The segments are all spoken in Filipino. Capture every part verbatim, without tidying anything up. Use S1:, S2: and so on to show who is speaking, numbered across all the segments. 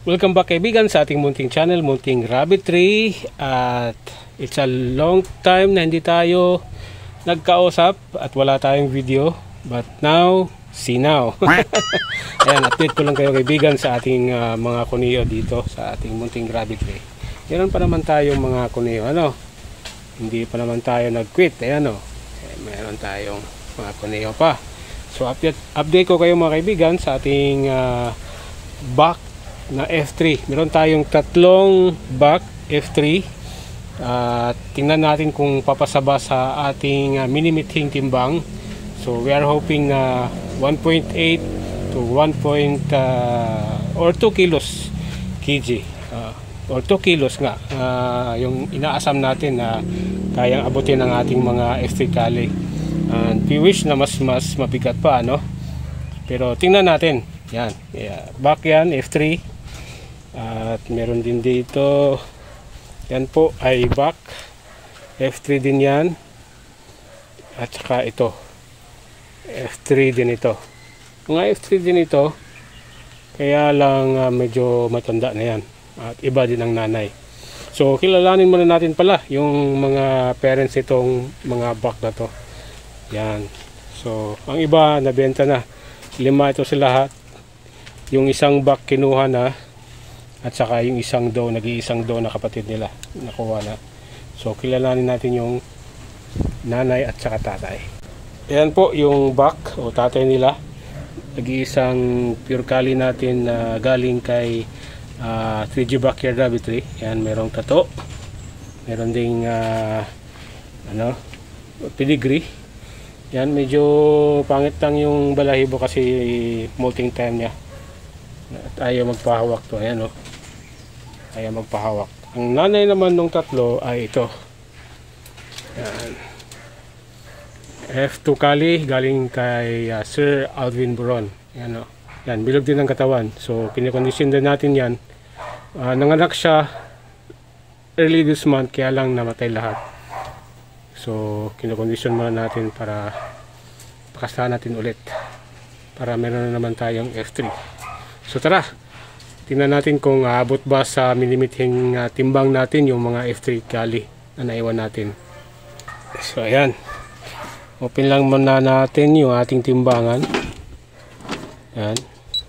S1: Welcome back kaibigan sa ating munting channel, Munting Rabbitry. At it's a long time na hindi tayo nagkausap at wala tayong video. But now, see now. Ayan, update ko lang kayo kaibigan sa ating uh, mga kuneho dito sa ating Munting Rabbitry. Meron pa naman tayong mga kuneho, ano? Hindi pa naman tayo nag-quit, ayan o. Eh, meron tayong mga kuneho pa. So update, update ko kayo mga kaibigan sa ating uh, back na F three. Meron tayong tatlong back F three. Uh, tingnan natin kung papasaba sa ating uh, minimithing timbang. So we are hoping na uh, one point eight to one point uh, or two kilos kg uh, or two kilos nga uh, yung inaasam natin na uh, kayang abutin ng ating mga F three kali. And we wish na mas mas mabigat pa, ano? Pero tingnan natin. Yan, yeah. Back yan F three. At meron din dito, yan po ay back F three din yan. At saka ito F three din ito. Mga F three din ito, kaya lang uh, medyo matanda na yan. At iba din ang nanay. So kilalanin muna natin pala yung mga parents itong mga back na to. Yan. So ang iba nabenta na. Lima ito sa lahat. Yung isang back kinuha na. At saka yung isang doe, nag-iisang doe na kapatid nila, nakuha na. So kilalanin natin yung nanay at saka tatay. Ayan po yung back o tatay nila. Nag-iisang pure kali natin na uh, galing kay uh, three G Backyard Rabbitry. Ayan, merong tato. Meron ding uh, ano, pedigree. Ayan, medyo pangit lang yung balahibo kasi molting time niya. At ayaw magpahawak to. Ayan o. Ayaw magpahawak. Ang nanay naman ng tatlo ay ito. Ayan. F two kali galing kay uh, Sir Alvin Buron. Ayan o. Yan, bilog din ang katawan. So kinekondisyon din natin yan. Uh, nanganak siya early this month kaya lang namatay lahat. So kinekondisyon muna natin para pakasahan natin ulit. Para meron na naman tayong F three. So tara, tingnan natin kung aabot ba sa minimithing uh, timbang natin yung mga F three kali na naiwan natin. So ayan, open lang muna natin yung ating timbangan. Ayan,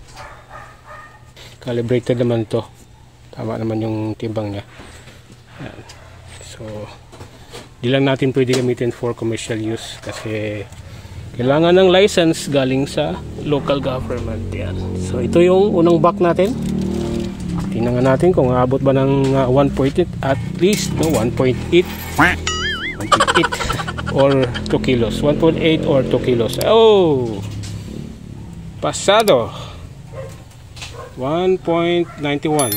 S1: calibrated naman to, tama naman yung timbang nya. Ayan. So di lang natin pwede gamitin for commercial use kasi kailangan ng license galing sa local government. Yan. So ito yung unang back natin. Tingnan natin kung aabot ba ng uh, one point eight at least, no, one point eight one point eight or two kilos. one point eight or two kilos. Oh! Pasado. one point nine one.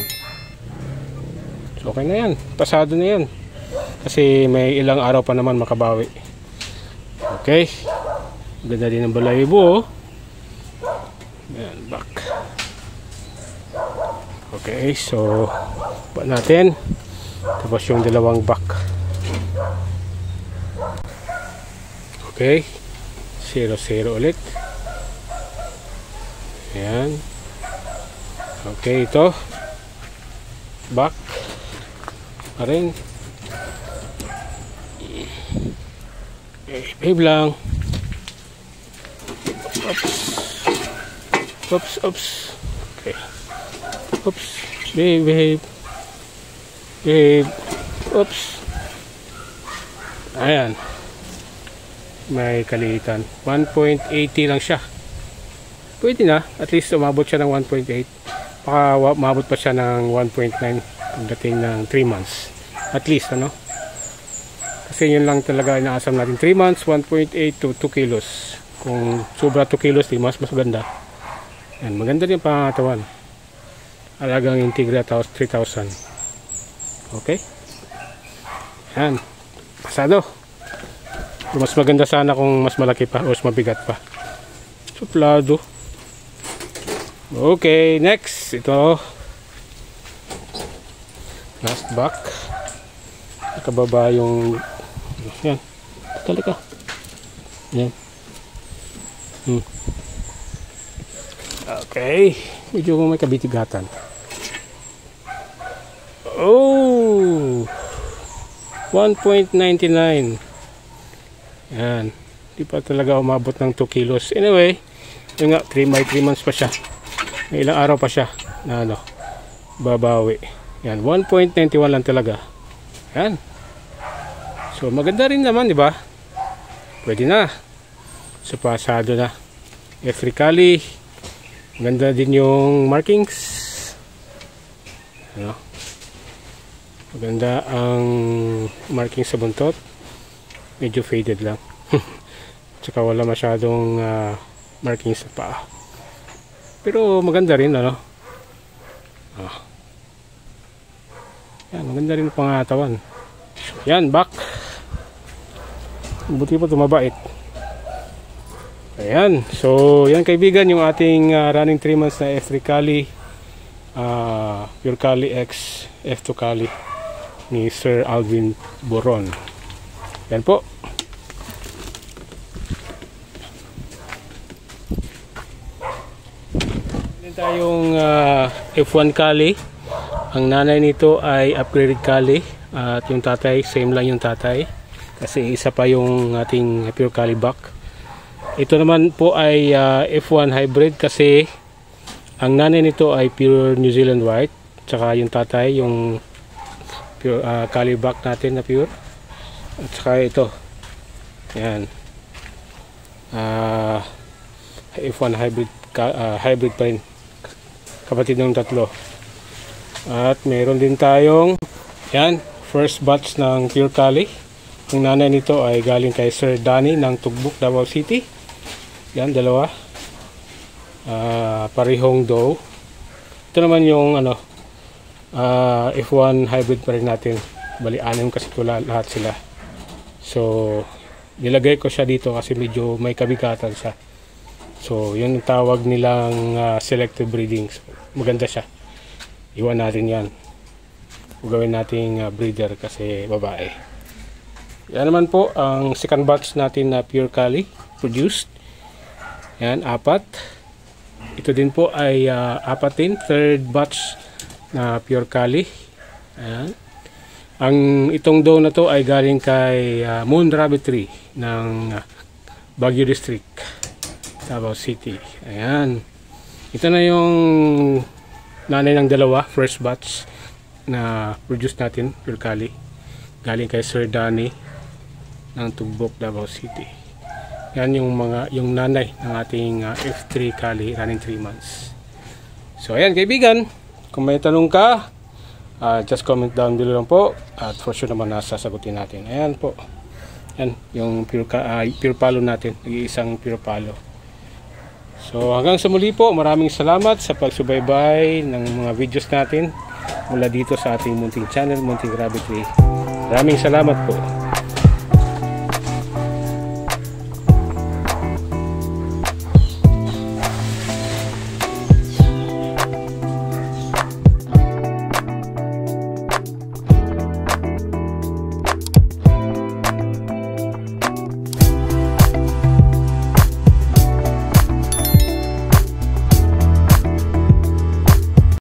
S1: So okay na yan. Pasado na yan. Kasi may ilang araw pa naman makabawi. Okay. Ganda din ang balahibo. Ayan, back. Okay, so ba natin. Tapos yung dalawang back. Okay, zero zero ulit. Ayan. Okay, ito back pa rin. Okay, babe lang. Oops. Oops, oops. Okay. Oops. Babe, babe. Babe. Oops. Ayan. May kaliitan. one point eight zero lang siya. Pwede na. At least umabot siya ng one point eight. Baka umabot pa siya ng one point nine pagdating ng three months. At least, ano? Kasi yun lang talaga inaasam natin. three months, one point eight to two kilos. Kung sobra two kilos, di mas mas maganda. Yan, maganda din pangatawan. Alagang Integra three thousand. Okay? Yan. Pasado. Mas maganda sana kung mas malaki pa o mas mabigat pa. Suplado. Okay, next. Ito. Last back. Nakababa yung... Yan. Tali ka. Yan. Hmm. Okay, medyo may kabitibigatan. Oh, one point nine nine. Yan, di pa talaga umabot ng two kilos. Anyway, yun nga, three by three months pa siya. May ilang araw pa siya na ano, babawi. Yan, one point nine one lang talaga. Yan. So maganda rin naman, di ba? Pwede na. So pasado na. Africali. Maganda din yung markings. Ano? Maganda ang markings sa buntot. Medyo faded lang. Tsaka wala masyadong uh, markings sa paa. Pero maganda rin, ano? Ah. Yan, maganda rin ang pangatawan. Yan, back. Buti pa tumabait. Ayan. So, yan kaibigan, yung ating uh, running three months na Africali uh, Pure Cali X F two Cali ni Sir Alvin Boron. Yan po. Yan tayong uh, F one Cali. Ang nanay nito ay upgraded Cali at yung tatay, same lang yung tatay kasi isa pa yung ating Pure Cali back. Ito naman po ay uh, F one hybrid kasi ang nanay nito ay pure New Zealand white, tsaka yung tatay yung pure uh, Cali back natin na pure, at saka ito yan uh, F one hybrid uh, hybrid pa rin, kapatid ng tatlo. At meron din tayong yan, first batch ng Pure Cali. Ang nanay nito ay galing kay Sir Danny ng Tugbuk, Davao City. Yan, dalawa. Uh, parehong doe. Ito naman yung ano, uh, F one hybrid pa rin natin. Bali, anim kasi ito lahat sila. So, nilagay ko siya dito kasi medyo may kabigatan siya. So, yun ang tawag nilang uh, selective breeding. So, maganda siya. Iwan natin yan. Gawin nating uh, breeder kasi babae. Yan naman po ang second batch natin na Pure Cali produced. Yan, apat. Ito din po ay uh, apat din. Third batch na Pure Cali. Ayan. Ang itong doe na to ay galing kay uh, Moon Rabbitry ng uh, Baguio District, Davao City. Ayan. Ito na yung nanay ng dalawa, first batch na produce natin, Pure Cali. Galing kay Sir Danny ng Tugbok, Davao City. Yan yung mga yung nanay ng ating uh, F three Cali running three months. So ayan kaibigan, kung may tanong ka, uh, just comment down below lang po at for sure naman nasasagutin natin. Ayan po. Yan yung pure, uh, pure palo natin, nag-iisang pure palo. So hanggang sa muli po, maraming salamat sa pagsubaybay ng mga videos natin mula dito sa ating munting channel, Munting Rabbitry. Maraming salamat po.